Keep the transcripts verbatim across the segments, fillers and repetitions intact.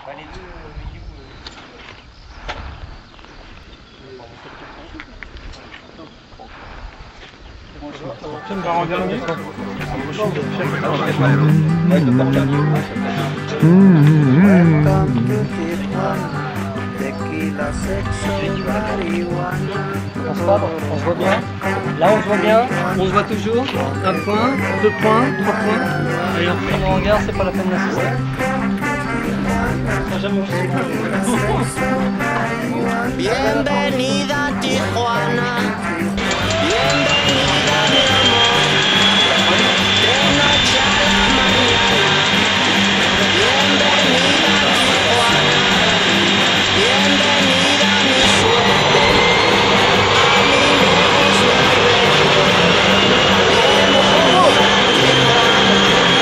Bah, les deux vidéos. Film va en dernier. On se voit, on se voit bien. Là on se voit bien, on se voit toujours. Un point, deux points, trois points. Et on fait le regard, c'est pas la peine d'assister. Ça jamais aussi. Bienvenida a Tijuana. Bienvenida mi amor. De noche a la mañana. Bienvenida a Tijuana. Bienvenida a mi suerte. A mí me gusta verte. Bienvenida a Tijuana.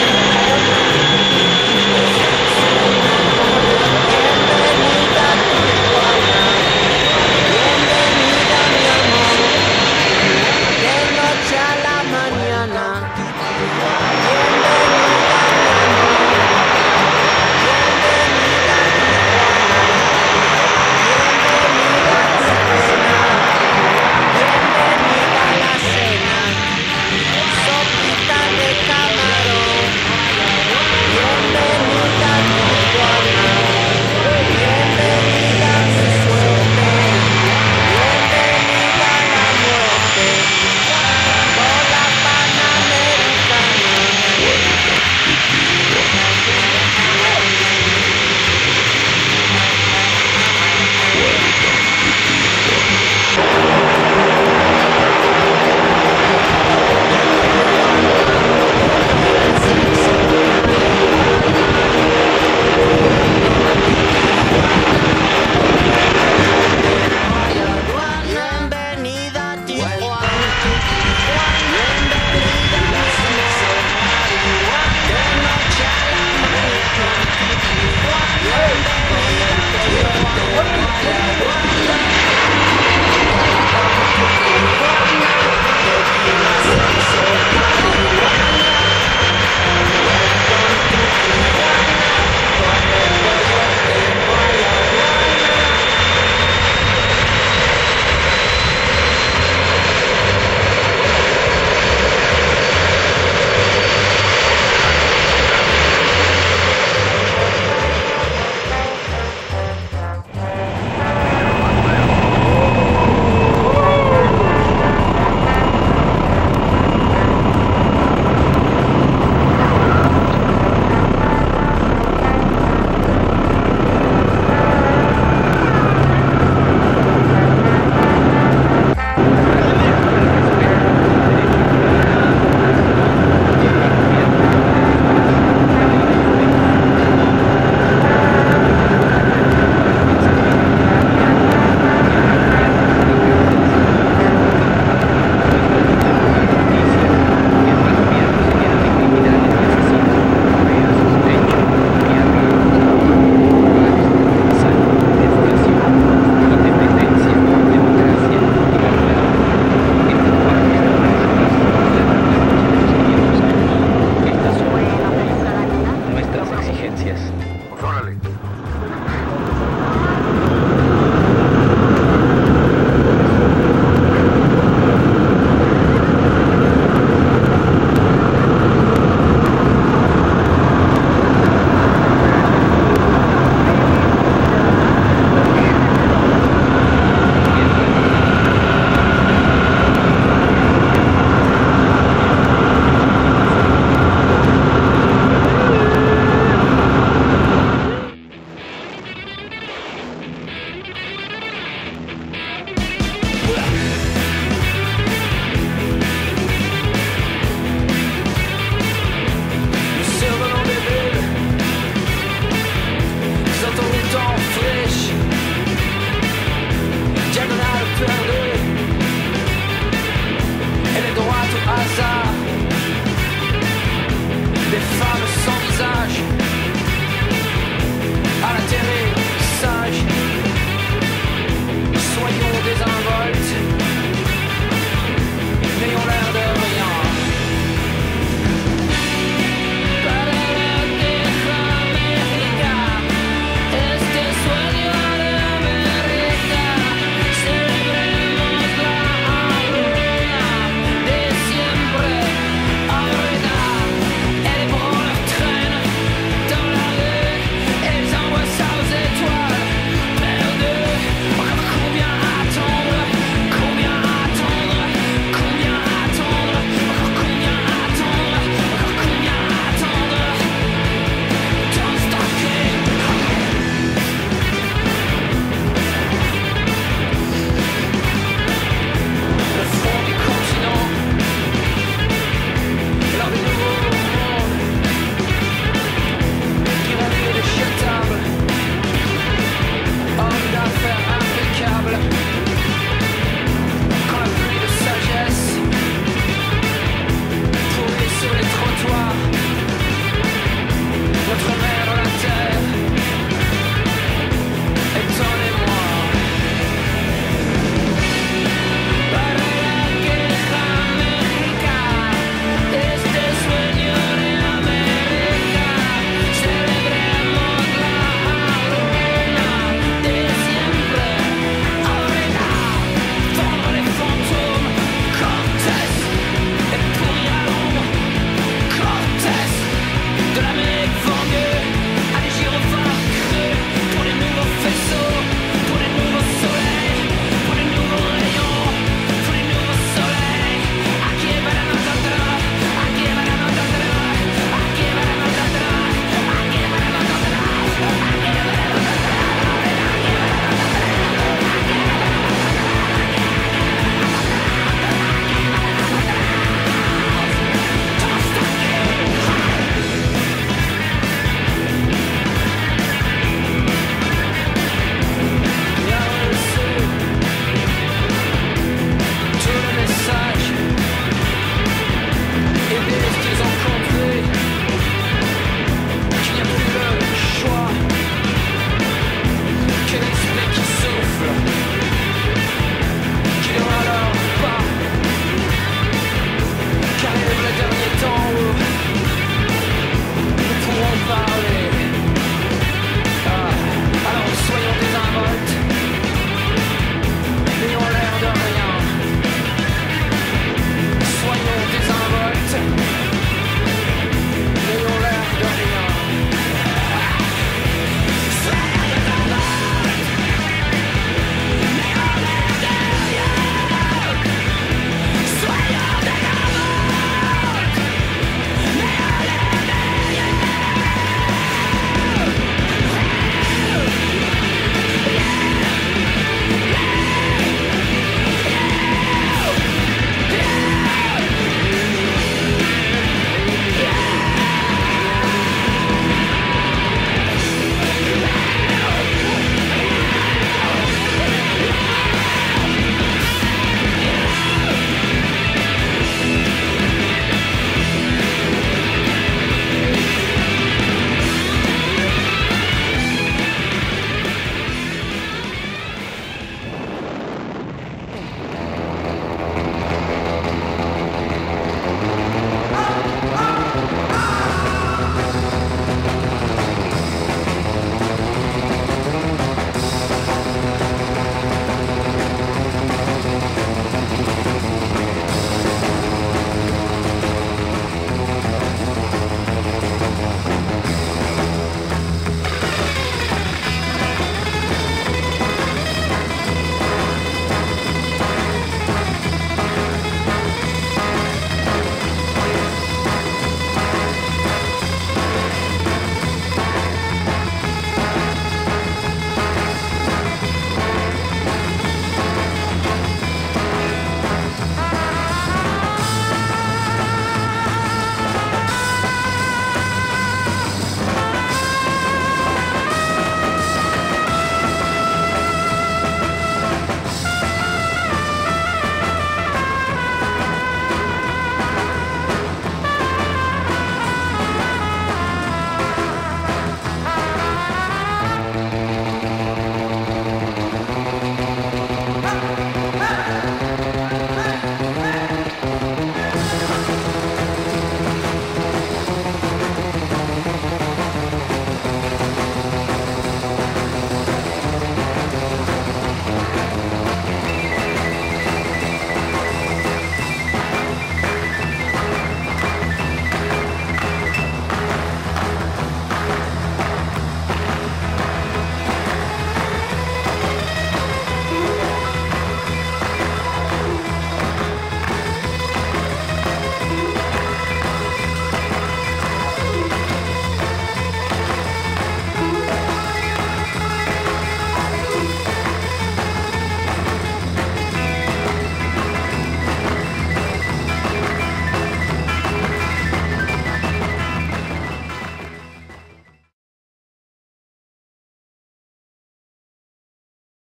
Bienvenida a Tijuana. Bienvenida mi amor. De noche a la mañana. Bienvenida mi amor. Bienvenida a Tijuana. Bienvenida a tu pena. Bienvenida a la cena. Sopita de camarón. Bienvenida a Tijuana. Bienvenida a mi suerte. Bienvenida a la muerte. Por la Panamericana. Bienvenida a Tijuana. Bienvenida a mi amor. De noche a la mañana. Bienvenida a Nuestras exigencias. Pues órale.